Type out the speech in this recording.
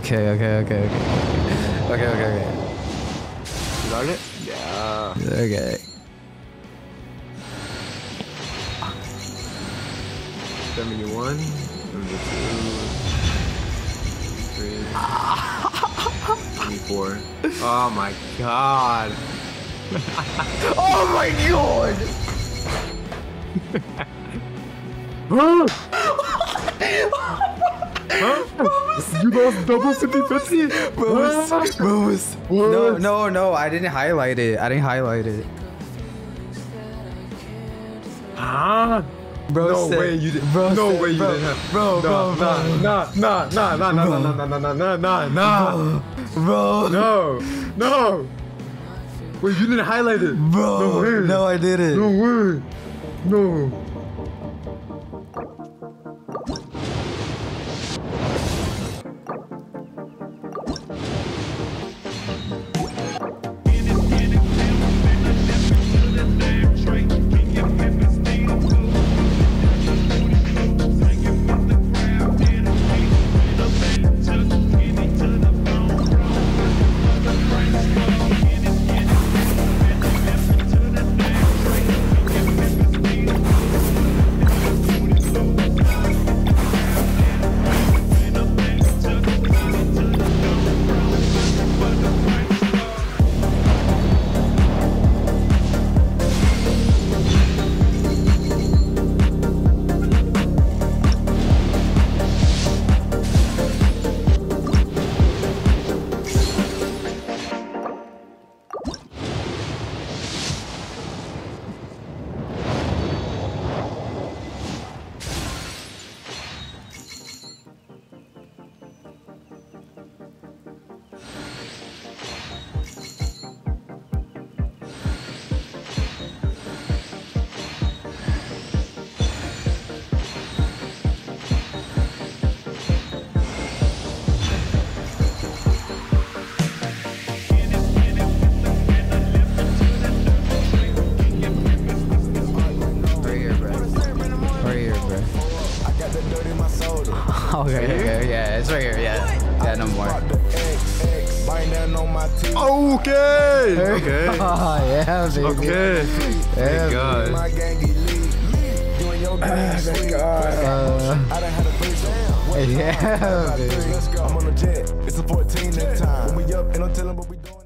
Okay. Okay. Got it? Yeah. Okay. 71, 72, 74. Oh my god. Oh my god! You lost double 50-50? No, I didn't highlight it. Huh? Bro, No way you did. No way you didn't have. Bro. No. Wait, you didn't highlight it. Bro. No way. No, I didn't. No way. No. Okay, yeah, it's right here, yeah, no more. Okay. Oh, yeah, baby. Okay. Thank God. Thank God. Yeah, baby. I'm on a jet. It's a 14 that time. When we up and I'm telling what we doing.